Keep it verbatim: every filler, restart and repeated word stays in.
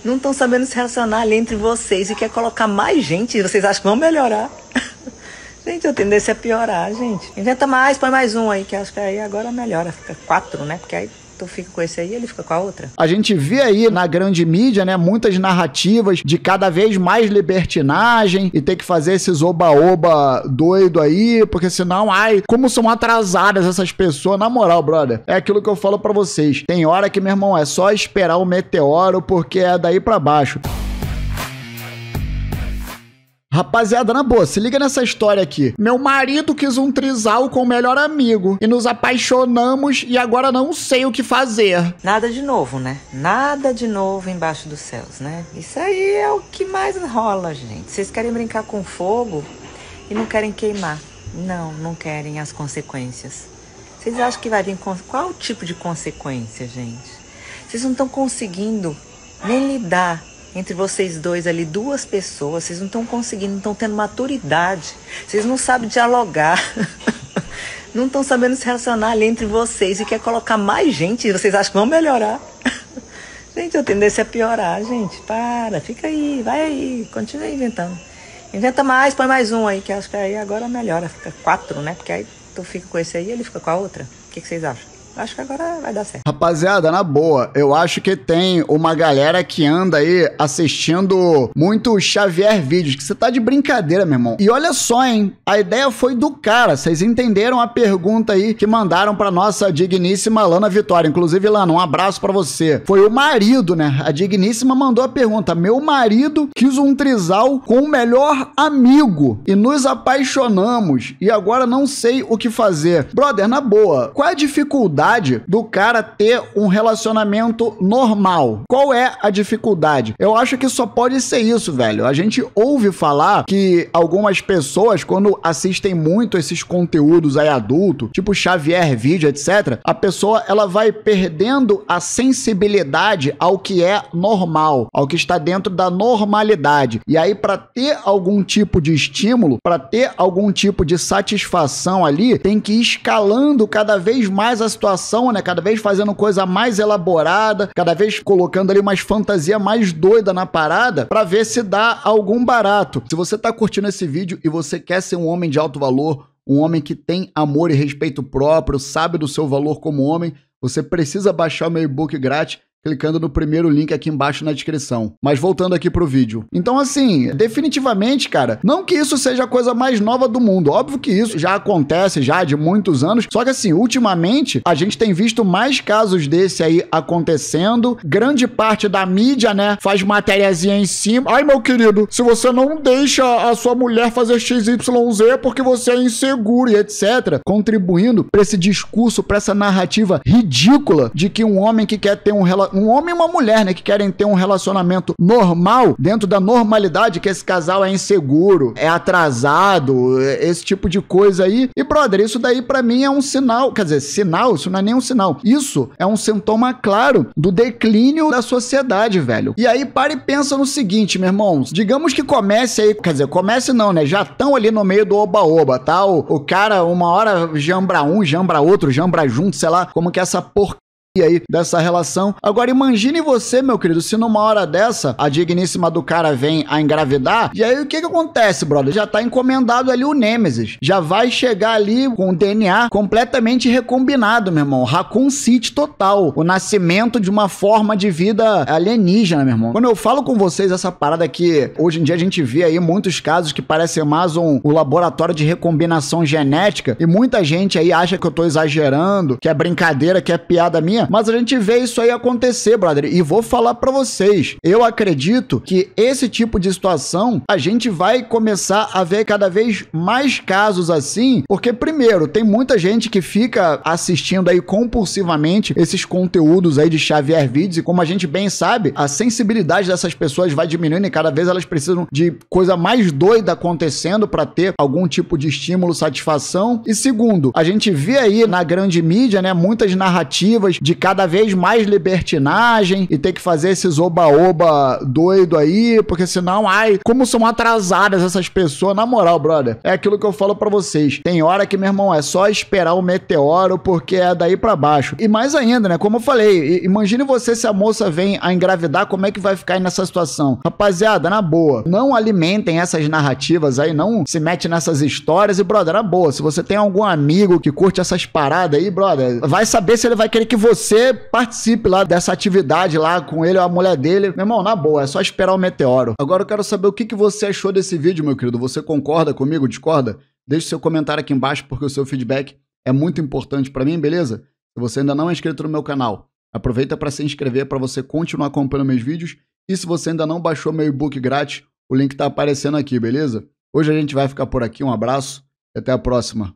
Não estão sabendo se relacionar ali entre vocês e quer colocar mais gente. Vocês acham que vão melhorar? Gente, a tendência é piorar, gente. Inventa mais, põe mais um aí, que acho que aí agora melhora. Fica quatro, né? Porque aí tu fica com esse aí, ele fica com a outra. A gente vê aí na grande mídia, né, muitas narrativas de cada vez mais libertinagem e ter que fazer esses oba-oba doido aí, porque senão, ai, como são atrasadas essas pessoas. Na moral, brother, é aquilo que eu falo pra vocês. Tem hora que, meu irmão, é só esperar o meteoro, porque é daí pra baixo. Rapaziada, na boa, se liga nessa história aqui. Meu marido quis um trisal com o melhor amigo e nos apaixonamos e agora não sei o que fazer. Nada de novo, né? Nada de novo embaixo dos céus, né? Isso aí é o que mais rola, gente. Vocês querem brincar com fogo e não querem queimar. Não, não querem as consequências. Vocês acham que vai vir com qual tipo de consequência, gente? Vocês não estão conseguindo nem lidar entre vocês dois ali, duas pessoas. Vocês não estão conseguindo, não estão tendo maturidade. Vocês não sabem dialogar. Não estão sabendo se relacionar ali entre vocês e quer colocar mais gente. Vocês acham que vão melhorar? Gente, a tendência é piorar, gente. Para, fica aí, vai aí, continua inventando. Inventa mais, põe mais um aí, que acho que aí agora melhora. Fica quatro, né? Porque aí tu fica com esse aí e ele fica com a outra. O que, que vocês acham? Acho que agora vai dar certo. Rapaziada, na boa, eu acho que tem uma galera que anda aí assistindo muito Xavier Vídeos, que você tá de brincadeira, meu irmão. E olha só, hein, a ideia foi do cara, vocês entenderam a pergunta aí que mandaram pra nossa digníssima Lana Vitória. Inclusive, Lana, um abraço pra você. Foi o marido, né? A digníssima mandou a pergunta: meu marido quis um trisal com o melhor amigo e nos apaixonamos e agora não sei o que fazer. Brother, na boa, qual é a dificuldade do cara ter um relacionamento normal? Qual é a dificuldade? Eu acho que só pode ser isso, velho. A gente ouve falar que algumas pessoas, quando assistem muito esses conteúdos aí adulto, tipo Xavier Vídeo, etcétera, a pessoa, ela vai perdendo a sensibilidade ao que é normal, ao que está dentro da normalidade. E aí, para ter algum tipo de estímulo, para ter algum tipo de satisfação ali, tem que ir escalando cada vez mais a situação, né? Cada vez fazendo coisa mais elaborada, cada vez colocando ali umas fantasia mais doida na parada pra ver se dá algum barato. Se você tá curtindo esse vídeo e você quer ser um homem de alto valor, um homem que tem amor e respeito próprio, sabe do seu valor como homem, você precisa baixar o meu e-book grátis clicando no primeiro link aqui embaixo na descrição. Mas voltando aqui pro vídeo. Então, assim, definitivamente, cara, não que isso seja a coisa mais nova do mundo. Óbvio que isso já acontece já de muitos anos. Só que, assim, ultimamente, a gente tem visto mais casos desse aí acontecendo. Grande parte da mídia, né, faz matériazinha em cima. Ai, meu querido, se você não deixa a sua mulher fazer X Y Z porque você é inseguro e etcétera, contribuindo pra esse discurso, pra essa narrativa ridícula de que um homem que quer ter um relacionamento, um homem e uma mulher, né, que querem ter um relacionamento normal, dentro da normalidade, que esse casal é inseguro, é atrasado, esse tipo de coisa aí. E, brother, isso daí pra mim é um sinal, quer dizer, sinal, isso não é nem um sinal. Isso é um sintoma claro do declínio da sociedade, velho. E aí, para e pensa no seguinte, meus irmãos, digamos que comece aí, quer dizer, comece não, né, já estão ali no meio do oba-oba, tá? O, o cara, uma hora jambra um, jambra outro, jambra junto, sei lá, como que essa porca aí dessa relação. Agora imagine você, meu querido, se numa hora dessa a digníssima do cara vem a engravidar, e aí o que que acontece, brother? Já tá encomendado ali o Nêmesis, já vai chegar ali com o D N A completamente recombinado, meu irmão, Raccoon City total, o nascimento de uma forma de vida alienígena, meu irmão. Quando eu falo com vocês essa parada que hoje em dia a gente vê aí muitos casos que parecem mais um, um laboratório de recombinação genética, e muita gente aí acha que eu tô exagerando, que é brincadeira, que é piada minha, mas a gente vê isso aí acontecer, brother. E vou falar pra vocês, eu acredito que esse tipo de situação, a gente vai começar a ver cada vez mais casos assim, porque primeiro, tem muita gente que fica assistindo aí compulsivamente esses conteúdos aí de Xavier Vídeos, e como a gente bem sabe, a sensibilidade dessas pessoas vai diminuindo e cada vez elas precisam de coisa mais doida acontecendo pra ter algum tipo de estímulo, satisfação. E segundo, a gente vê aí na grande mídia, né, muitas narrativas de de cada vez mais libertinagem e ter que fazer esses oba-oba doido aí, porque senão, ai, como são atrasadas essas pessoas, na moral, brother, é aquilo que eu falo pra vocês, tem hora que, meu irmão, é só esperar o meteoro, porque é daí pra baixo. E mais ainda, né, como eu falei, imagine você se a moça vem a engravidar, como é que vai ficar aí nessa situação? Rapaziada, na boa, não alimentem essas narrativas aí, não se mete nessas histórias e, brother, na boa, se você tem algum amigo que curte essas paradas aí, brother, vai saber se ele vai querer que você participe lá dessa atividade lá com ele ou a mulher dele. Meu irmão, na boa, é só esperar o meteoro. Agora eu quero saber o que, que você achou desse vídeo, meu querido. Você concorda comigo, discorda? Deixe seu comentário aqui embaixo, porque o seu feedback é muito importante pra mim, beleza? Se você ainda não é inscrito no meu canal, aproveita para se inscrever para você continuar acompanhando meus vídeos. E se você ainda não baixou meu e-book grátis, o link tá aparecendo aqui, beleza? Hoje a gente vai ficar por aqui, um abraço e até a próxima.